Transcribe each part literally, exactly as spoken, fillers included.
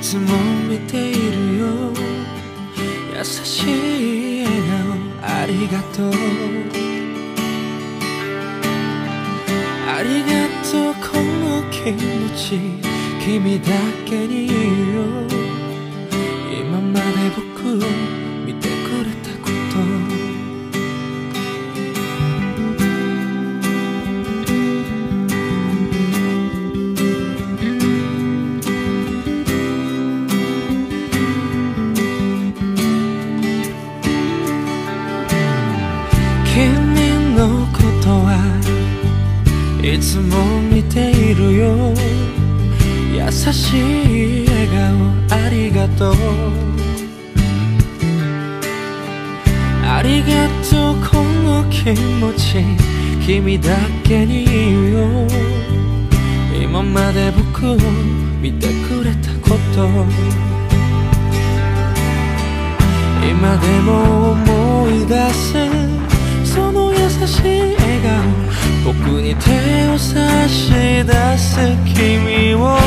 つも見ているよ。優しい笑顔ありがとう。ありがとうこの気持ち君だけに言うよ。今まで僕を見てくれたこと君のことはいつも見ているよ。優しい笑顔ありがとう。ありがとうこの気持ち君だけに言うよ。今まで僕を見てくれたこと今でも思い出す。その優しい笑顔僕に手を差し出す君を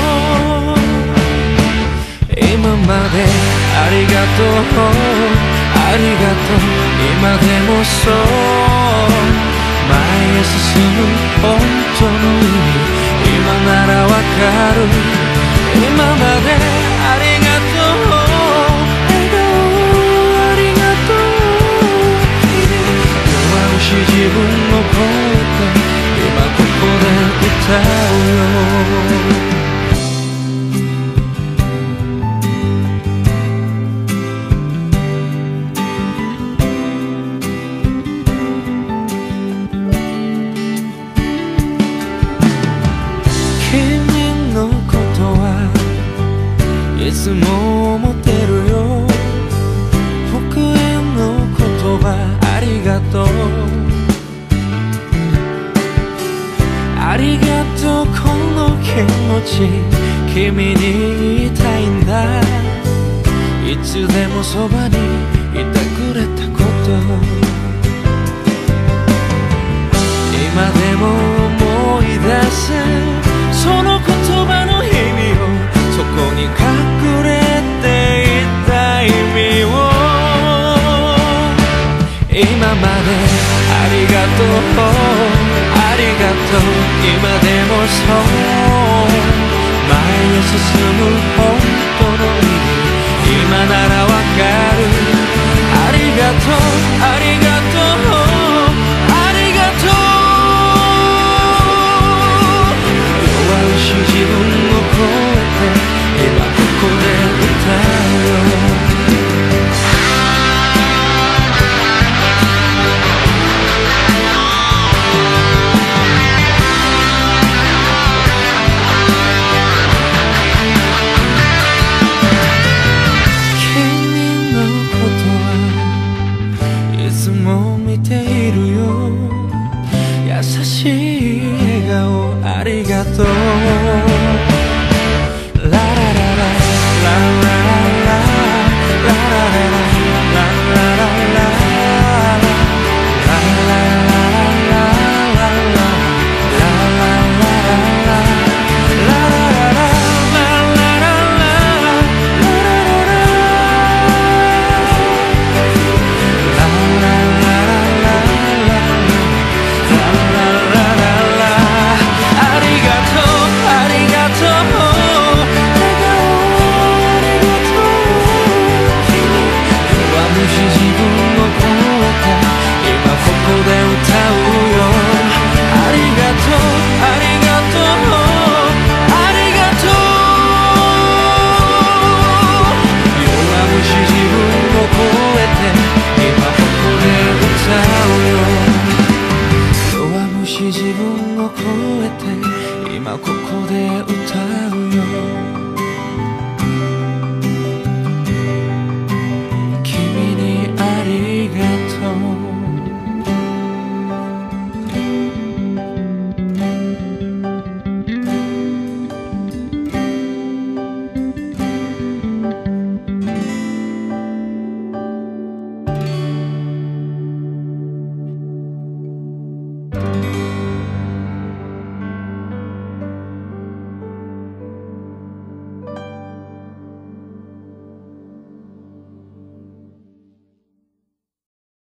今までありがとうありがとう今でもそう前へ進む本当の意味今ならわかる。今までありがとう自分の声で今ここで歌うよ。君のことはいつも思ってるよ。僕への言葉ありがとう。ありがとうこの気持ち君に言いたいんだ。いつでもそばにいてくれたこと今でも思い出す。その言葉の意味をそこに隠れていた意味を今までありがとうありがとう今でもそう前へ進む